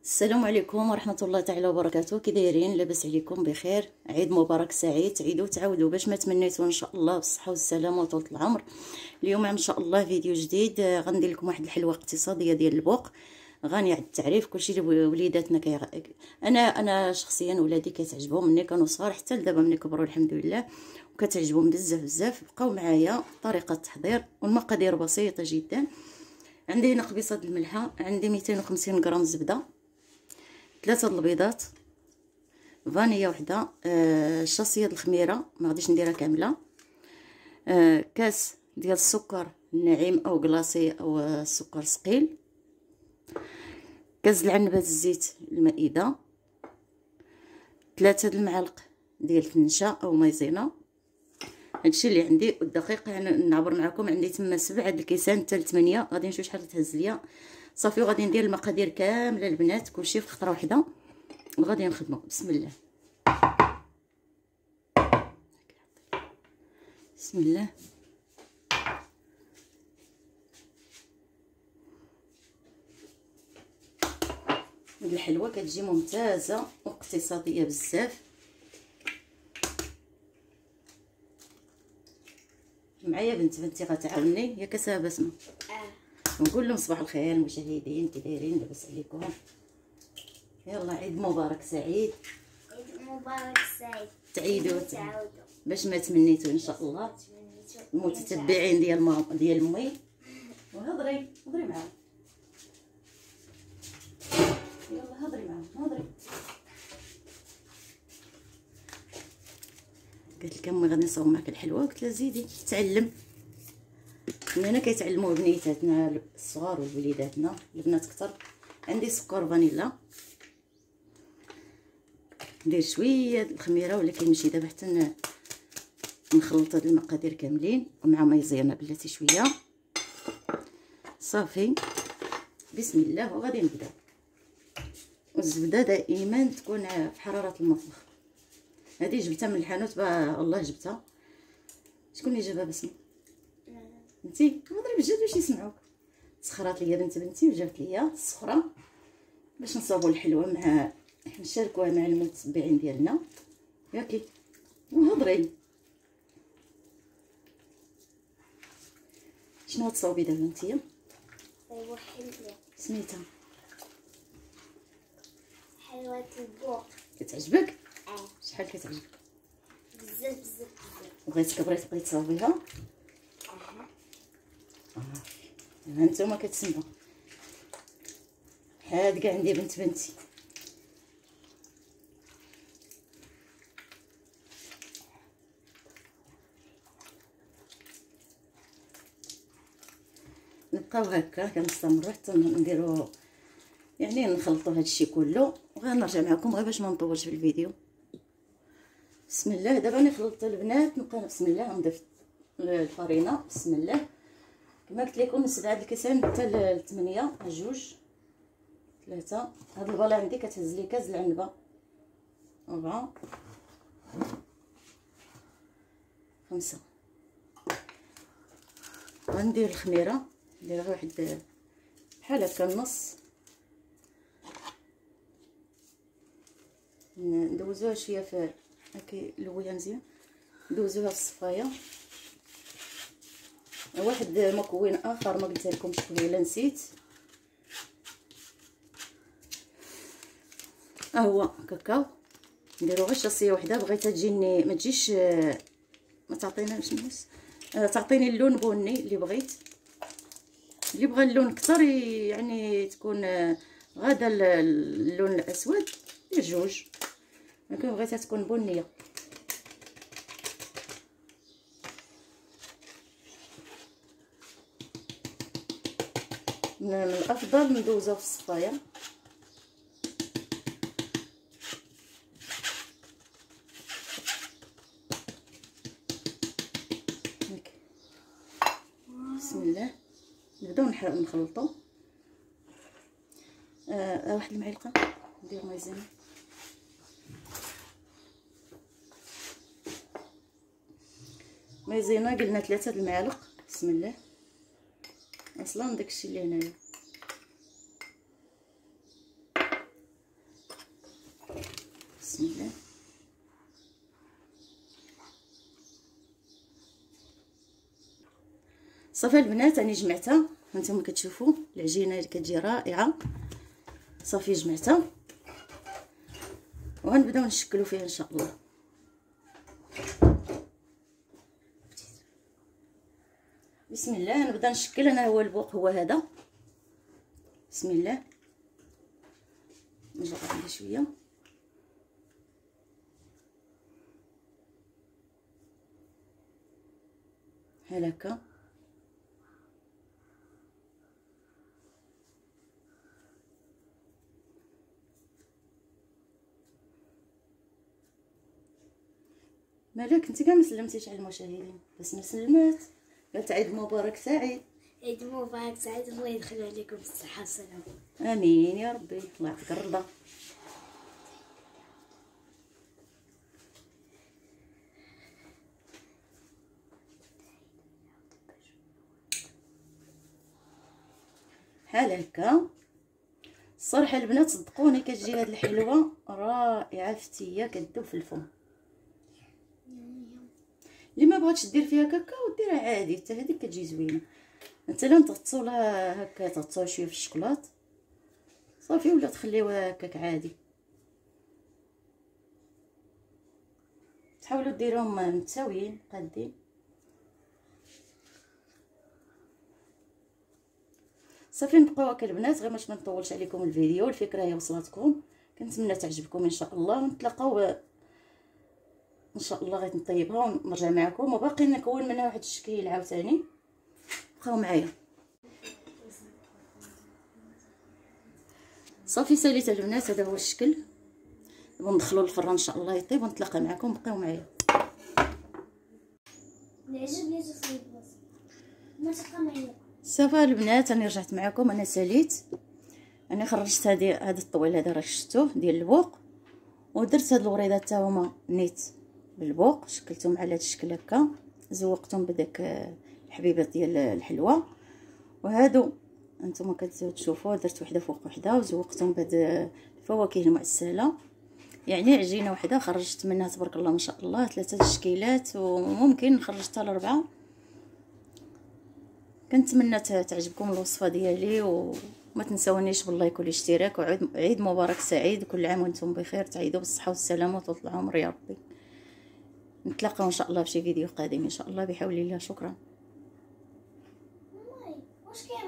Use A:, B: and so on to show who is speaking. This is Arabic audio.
A: السلام عليكم ورحمه الله تعالى وبركاته. كي دايرين؟ لاباس عليكم بخير؟ عيد مبارك سعيد. تعيدوا تعاودوا باش ما تمنيتوا ان شاء الله بالصحه والسلامه وطول العمر. اليوم ان شاء الله فيديو جديد، غندير لكم واحد الحلوه اقتصاديه ديال البوق غني على التعريف. كلشي اللي وليداتنا انا شخصيا ولادي كتعجبهم ملي كانوا صغار حتى لدابا ملي كبروا الحمد لله، وكتعجبهم بزاف بزاف. بقاو معايا. طريقه التحضير والمقادير بسيطه جدا. عندي هنا قبيصه الملحه، عندي 250 غرام زبده، 3 البيضات، فانيلا وحده، شاصيه الخميره ما غاديش نديرها كامله، كاس ديال السكر الناعم او كلاصي او السكر ثقيل، كاس العنبه الزيت المائده، 3 المعالق ديال النشا او مايزينا. هادشي اللي عندي. والدقيق يعني نعبر معكم، عندي تما 7 الكيسان حتى ل 8. غادي نشوف شحال تهز ليا صافي. وغادي ندير المقادير كامله البنات كلشي في خطره واحده وغادي نخدموا. بسم الله بسم الله. هاد الحلوه كتجي ممتازه واقتصاديه بزاف. معايا بنتي غتعاوني، ياك اسا بسمه؟ نقول لهم صباح الخير المشاهدين، كي دايرين؟ لاباس عليكم؟ يلا عيد مبارك سعيد.
B: عيد مبارك سعيد.
A: تعيدوا باش ما تمنيتوا ان شاء الله. المتتبعين ديال امي. وهضري معاهم، يلا هضري معاهم. قالت لك امي غادي نصاوب معاك الحلوه، قلت لها زيدي تعلم. هنا كيتعلموا بنيتاتنا الصغار ووليداتنا البنات كثر. عندي سكر فانيلا، ندير شويه الخميره ولكن نمشي دابا حتى نخلط هاد المقادير كاملين ومع مايزينا بلاتي شويه صافي. بسم الله وغادي نبدا. والزبده دائما تكون في حراره المطبخ. هذه جبتها من الحانوت، الله جبتها. شكون اللي جابها؟ بسمه؟ انتي هضري بجد باش يسمعوك. سخرات ليا بنتي وجابت ليا السخره باش نصاوبوا الحلوه مع نشاركوها مع المتبعين ديالنا. ياكي وهضري. شنو غتصاوبي دابا نتيا؟
B: ايوا حلوه
A: سميتها
B: حلوه البوق.
A: كتعجبك؟ شحال كتعجبك؟
B: بزاف بزاف بزاف.
A: بغيتي تصاوبيها؟ ها نتوما كتسمعوا. هاد كاع عندي بنتي نبقاو هكا كنستمروا حتى نديروا يعني نخلطوا هادشي كله. وغنرجع معكم غير باش ما نطولش في الفيديو. بسم الله. دابا انا خلطت البنات، نبقى بسم الله نضيف الفرينه. بسم الله. كما قلت لكم 7 الكيسان حتى ل 8. 2 3. هاد الباله عندي كتهز لي كاس العنبه. 4 5. غندير الخميره، ندير غير واحد بحال هكا النص، ندوزوها شويه في هاكي لويها مزيان. ندوزوها في الصفايه. واحد مكون اخر ما قلت لكمش قبيله نسيت، هو كاكاو. نديرو غير شاصيه وحده، بغيتها تجيني ما تجيش ما تعطيناش الناس، تعطيني اللون بني اللي بغيت. اللي بغى اللون كتر يعني تكون غادا اللون الاسود يجوج، لكن بغيتها تكون بنيه. من الافضل ندوزها في الصفايه. بسم الله. نبداو نخلطو. واحد المعلقه ندير مايزينا. مايزينا قلنا 3 المعالق. بسم الله. اصلا داكشي اللي هنايا صافي البنات راني جمعتها، هانتوما كتشوفوا العجينه اللي كتجي رائعه. صافي جمعتها وغنبداو نشكلوا فيها ان شاء الله. بسم الله نبدا نشكل. انا هو البوق هو هذا. بسم الله نجرب عليه شويه. هكا مالك انت كاع ما سلمتيش على المشاهدين؟ بس ما سلمات. قالت عيد مبارك سعيد.
B: عيد مبارك سعيد، الله يدخل عليكم بالصحة والسلامة.
A: امين يا ربي، الله يعطيك الرضا. بحال هكا. الصراحه البنات صدقوني كتجي هاد الحلوه رائعه فتيه كتذوب في الفم. اللي ما بغاتش دير فيها كاكاو ديرها عادي حتى هذيك كتجي زوينه. مثلا تغطسوا لها هكا، تغطسوها شويه في الشكلاط صافي، ولا تخليوها هكاك عادي. تحاولوا ديروهم متساويين قادين. صافي نبقاو هكا البنات، غير باش ما نطولش عليكم الفيديو. الفكره هي وصلتكم، كنتمنى تعجبكم ان شاء الله. ونتلاقاو ان شاء الله. غادي نطيبها ونرجع معكم، وباقي نكون منها واحد الشكيل عاوتاني. بقاو معايا. صافي ساليت البنات، هذا هو الشكل. وندخلوا الفران ان شاء الله يطيب ونتلاقى معكم. بقاو معايا.
B: نعجبني تصويب بس ما تبقى معايا.
A: صافي البنات انا رجعت معكم. انا ساليت، انا خرجت هذا الطويل هذا راه شفتوه ديال البوق، ودرت هاد الوريضات حتى هما نيت بالبوق، شكلتهم على هذا الشكل هكا، زوقتهم بداك الحبيبات ديال الحلوه. وهادو انتم كتشوفوا درت وحده فوق وحده وزوقتهم بهاد الفواكه المعسله. يعني عجينه وحده خرجت منها تبارك الله ما شاء الله 3 تشكيلات، وممكن خرجتها ل4. كنتمنى تعجبكم الوصفه ديالي، وما تنساونيش باللايك والاشتراك. وعيد مبارك سعيد، كل عام وانتم بخير، تعيدوا بالصحه والسلامه وطول العمر يا ربي. نتلاقاو ان شاء الله في شي فيديو قادم ان شاء الله بحول الله. شكرا.
B: واش كاين